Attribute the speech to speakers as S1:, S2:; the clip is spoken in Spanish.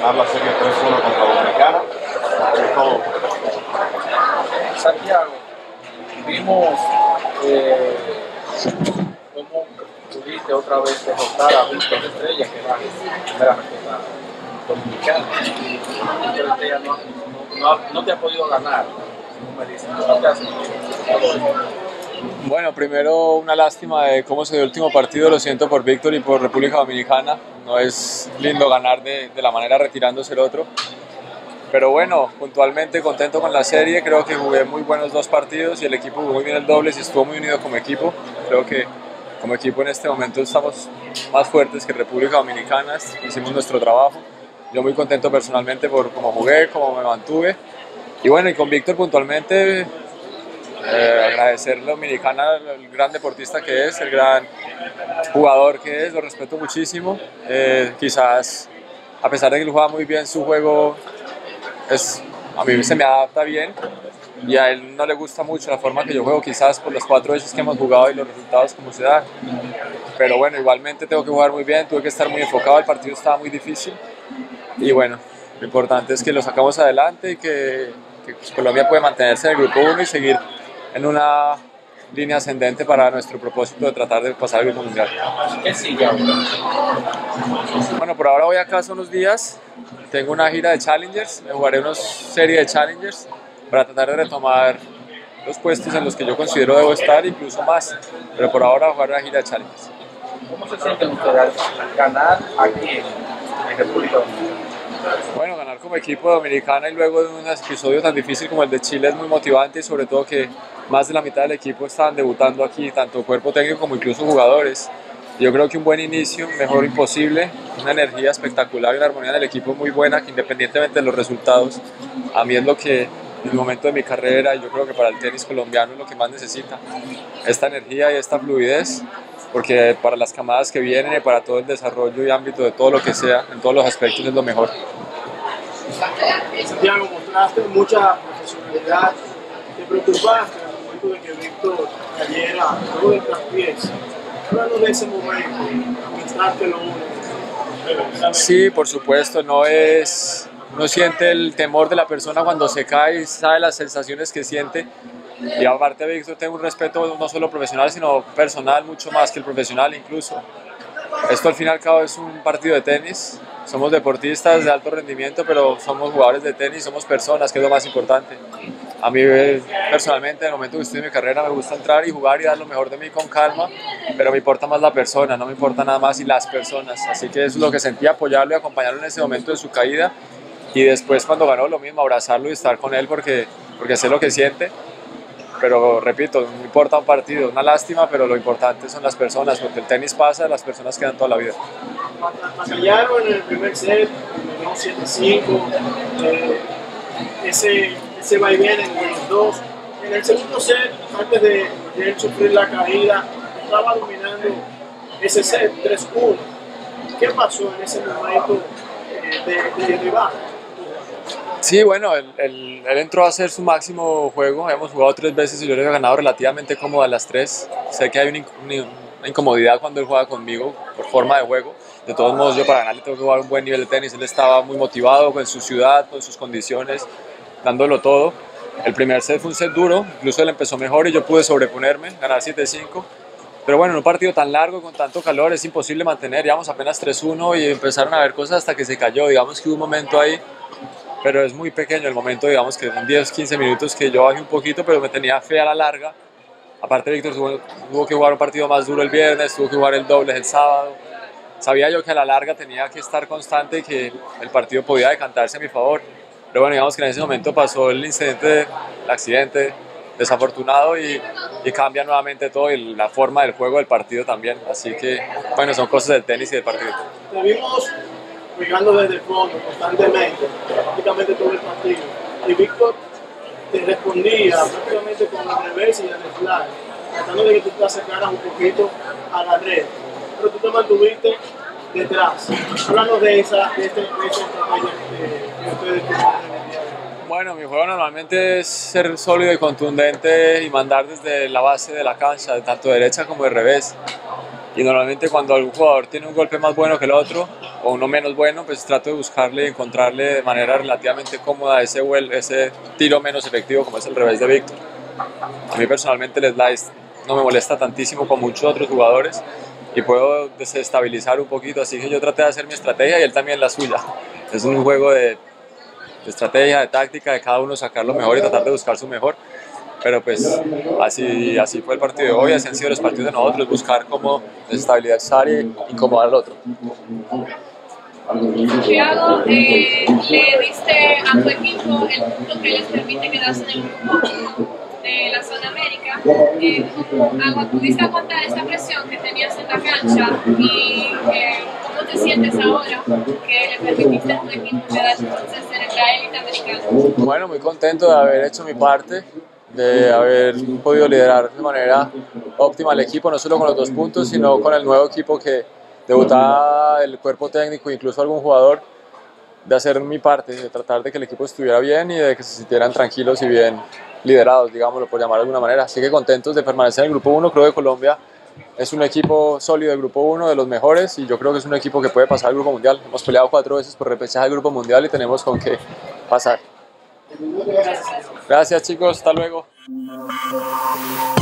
S1: ganar la serie 3-1 contra Dominicana. Es todo.
S2: Santiago, vimos cómo pudiste otra vez derrotar a Víctor Estrella, que era la primera receta dominicana. Víctor Estrella no te ha podido ganar, como me dicen. ¿Cómo te hace?
S3: Bueno, primero una lástima de cómo se dio el último partido, lo siento por Víctor y por República Dominicana, no es lindo ganar de la manera retirándose el otro, pero bueno, puntualmente contento con la serie, creo que jugué muy buenos 2 partidos y el equipo jugó muy bien el dobles y estuvo muy unido como equipo, creo que como equipo en este momento estamos más fuertes que República Dominicana, hicimos nuestro trabajo, yo muy contento personalmente por cómo jugué, cómo me mantuve y bueno, y con Víctor puntualmente agradecerle a Dominicana el gran deportista que es, el gran jugador que es, lo respeto muchísimo. Quizás, a pesar de que él juega muy bien, su juego a mí se me adapta bien y a él no le gusta mucho la forma que yo juego, quizás por las 4 veces que hemos jugado y los resultados como se dan. Pero bueno, igualmente tengo que jugar muy bien, tuve que estar muy enfocado, el partido estaba muy difícil y bueno, lo importante es que lo sacamos adelante y que Colombia puede mantenerse en el grupo 1 y seguir en una línea ascendente para nuestro propósito de tratar de pasar el grupo mundial.
S2: ¿Qué sigue ahora?
S3: Bueno, por ahora voy a casa unos días, tengo una gira de Challengers, me jugaré una serie de Challengers para tratar de retomar los puestos en los que yo considero debo estar, incluso más, pero por ahora voy a jugar una gira de Challengers.
S2: ¿Cómo se sienten ustedes al ganar aquí en República Dominicana?
S3: Bueno, ganar como equipo de Dominicana y luego de un episodio tan difícil como el de Chile es muy motivante y sobre todo que más de la mitad del equipo estaban debutando aquí, tanto cuerpo técnico como incluso jugadores. Yo creo que un buen inicio, mejor imposible, una energía espectacular y una armonía del equipo muy buena que independientemente de los resultados, a mí es lo que en el momento de mi carrera y yo creo que para el tenis colombiano es lo que más necesita, esta energía y esta fluidez, porque para las camadas que vienen y para todo el desarrollo y ámbito de todo lo que sea, en todos los aspectos es lo mejor.
S4: Santiago, mostraste mucha profesionalidad, te preocupaste en el momento de que Víctor cayera luego del traspiés. Hablando de ese momento, administraste lo uno.
S3: Sí, por supuesto, uno siente el temor de la persona cuando se cae y sabe las sensaciones que siente. Y aparte de Víctor tengo un respeto no solo profesional, sino personal, mucho más que el profesional incluso. Esto al fin y al cabo es un partido de tenis, somos deportistas de alto rendimiento, pero somos jugadores de tenis, somos personas, que es lo más importante. A mí personalmente, en el momento que estoy en mi carrera, me gusta entrar y jugar y dar lo mejor de mí con calma, pero me importa más la persona, no me importa nada más y las personas. Así que eso es lo que sentí, apoyarlo y acompañarlo en ese momento de su caída. Y después cuando ganó lo mismo, abrazarlo y estar con él porque sé lo que siente. Pero repito, no importa un partido, una lástima, pero lo importante son las personas, porque el tenis pasa, las personas quedan toda la vida.
S4: Batallaron en el primer set, terminó 7-5, ese vaivén entre los dos. En el segundo set, antes de él sufrir la caída, estaba dominando ese set 3-1. ¿Qué pasó en ese momento de baja?
S3: Sí, bueno, él entró a hacer su máximo juego, hemos jugado 3 veces y yo le he ganado relativamente cómoda las 3. Sé que hay una incomodidad cuando él juega conmigo por forma de juego. De todos modos, yo para ganarle tengo que jugar un buen nivel de tenis. Él estaba muy motivado con su ciudad, con sus condiciones, dándolo todo. El primer set fue un set duro, incluso él empezó mejor y yo pude sobreponerme, ganar 7-5. Pero bueno, en un partido tan largo, con tanto calor, es imposible mantener. Llevamos apenas 3-1 y empezaron a ver cosas hasta que se cayó. Digamos que hubo un momento ahí, pero es muy pequeño el momento, digamos que en 10-15 minutos que yo bajé un poquito, pero me tenía fe a la larga. Aparte Víctor tuvo que jugar un partido más duro el viernes, tuvo que jugar el doble el sábado. Sabía yo que a la larga tenía que estar constante y que el partido podía decantarse a mi favor. Pero bueno, digamos que en ese momento pasó el incidente, el accidente desafortunado y cambia nuevamente todo y la forma del juego del partido también. Así que bueno, son cosas del tenis y del partido.
S4: Te vimos jugando desde el fondo constantemente, prácticamente todo el partido. Y Víctor te respondía prácticamente con el revés y el flag, tratando de que tú te acercaras un poquito a la red. Pero tú te mantuviste detrás. Háblanos de esa estrategia que ustedes tienen.
S3: Bueno, mi juego normalmente es ser sólido y contundente y mandar desde la base de la cancha, tanto de derecha como de revés. Y normalmente cuando algún jugador tiene un golpe más bueno que el otro o uno menos bueno, pues trato de buscarle y encontrarle de manera relativamente cómoda ese tiro menos efectivo como es el revés de Víctor. A mí personalmente el slice no me molesta tantísimo como muchos otros jugadores y puedo desestabilizar un poquito, así que yo traté de hacer mi estrategia y él también la suya. Es un juego de estrategia, de táctica, de cada uno sacar lo mejor y tratar de buscar su mejor. Pero pues así fue el partido de hoy, así han sido los partidos de nosotros, buscar cómo desestabilizar y incomodar al otro.
S5: Thiago, le diste a tu equipo el punto que les permite quedarse en el grupo de la zona América. ¿Cómo pudiste aguantar esta presión que tenías en la cancha y cómo te sientes ahora que le permitiste a tu equipo quedarse entonces en la élite americana?
S3: Bueno, muy contento de haber hecho mi parte, de haber podido liderar de manera óptima al equipo, no solo con los 2 puntos, sino con el nuevo equipo que debutaba, el cuerpo técnico, incluso algún jugador, de hacer mi parte, de tratar de que el equipo estuviera bien y de que se sintieran tranquilos y bien liderados, digámoslo por llamar de alguna manera. Así que contentos de permanecer en el grupo 1, creo que Colombia es un equipo sólido del grupo 1, de los mejores, y yo creo que es un equipo que puede pasar al grupo mundial. Hemos peleado 4 veces por repechaje del grupo mundial y tenemos con qué pasar. Gracias chicos, hasta luego.